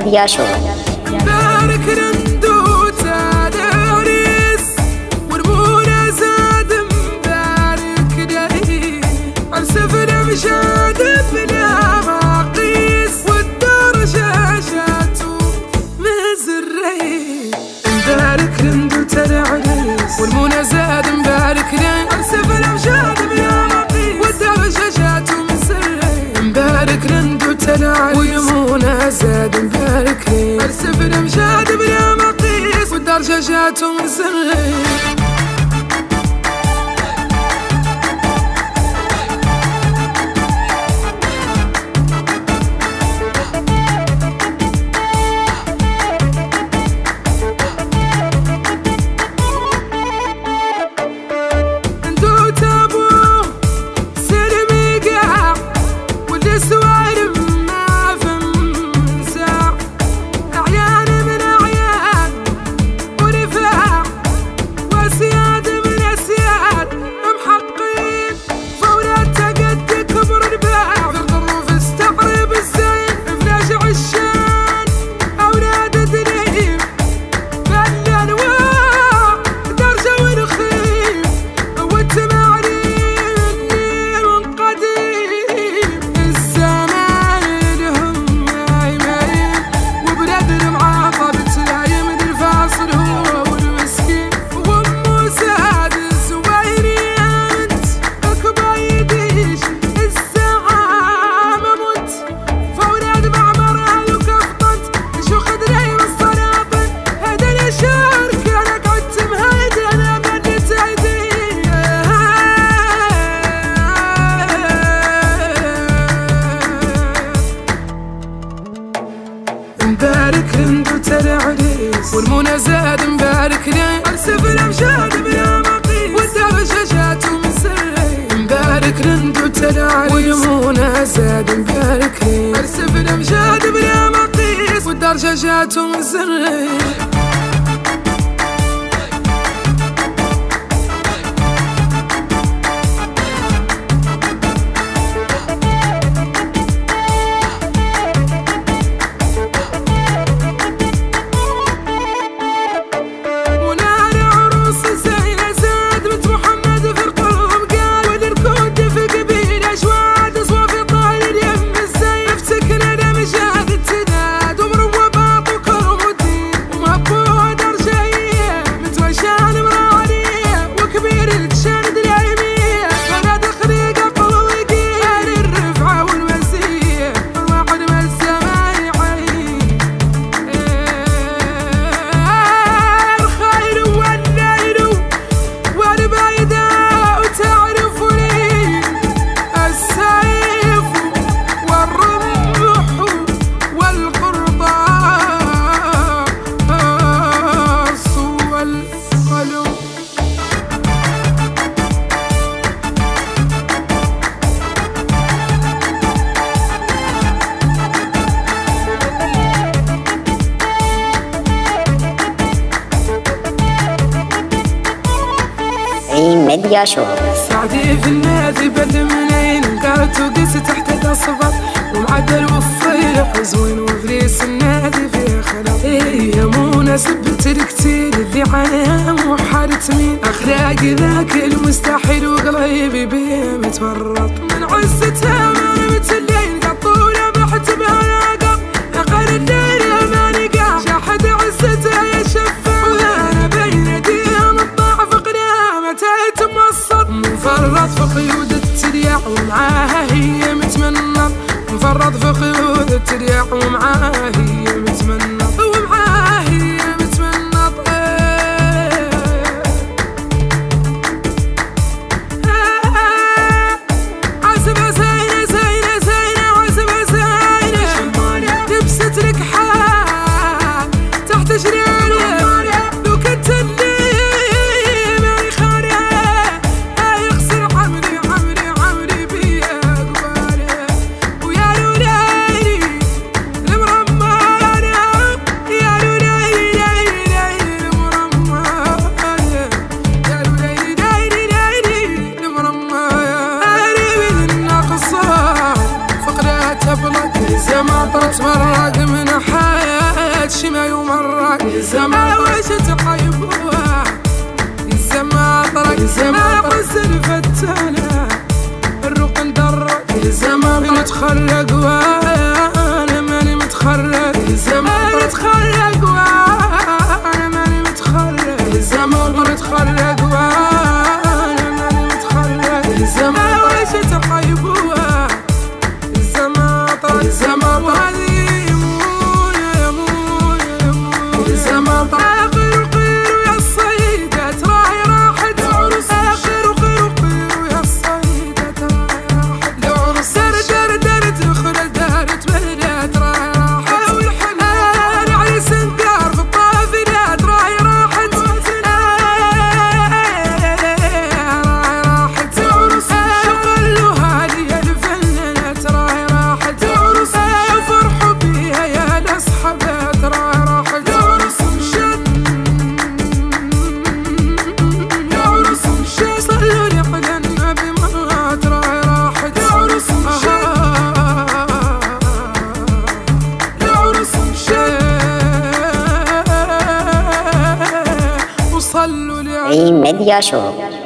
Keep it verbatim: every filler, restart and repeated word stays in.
ميديا شو. بارك رندو تدارس ورمونا زاد مبارك داي عالسفر مشاد بلا مقيس والدرجة شاتو مزري. مبارك رندو تدارس ورمونا زاد مبارك داي عالسفر مشاد بلا مقيس والدرجة شاتو مزري. مبارك رندو تدارس ورمونا زاد مبارك داي عالسفر مشاد بلا مقيس والدرجة شاتو مزري. مبارك رندو تدعريس والمنى زاد مبارك لي عالسفر مشاد بلا مقيس والدرجة شاتو مزري. مبارك رندو تدعريس والمنى زاد مبارك لي عالسفر مشاد بلا مقيس والدرجة شاتو مزري. ميديا شو. سعدي في النادي بد منين قالت وقيس تحت الأصبط ومعدل وفيق زوين وفريس النادي فيه خلق. إيه يا منى سبت الكتير اللي عنها وحارت مين أخلاقي ذاك المستحيل وقلبي بيه متورط من عزتها ما نمت الليل قطولة بحت بهلاقة أقل الليل ما نقع شاحد عزتها يا شفا وأنا بين يديها مضاعف قنامة تمصط مفرط في قيود الترياق ومعاها هي متمنط مفرط في قيود الترياق ومعاها هي متمنط ومعاها هي متمنط. عزبة زينة زينة زينة عزبة زينة لبست لك حال تحت شريانة لو كنت زي ما طرت مرة من حياتي الزمان وش تحيبوها الزمان طرق الزمان قز الفتانة الروق ندرك الزمان نتخلق وانا ماني متخلق الزمان نتخلق وانا ماني متخلق الزمان نتخلق وانا ماني متخلق الزمان وش تحيبوها الزمان طرق الزمان وهذه يمونة يمونة يمونة الزمان طرق Media Show.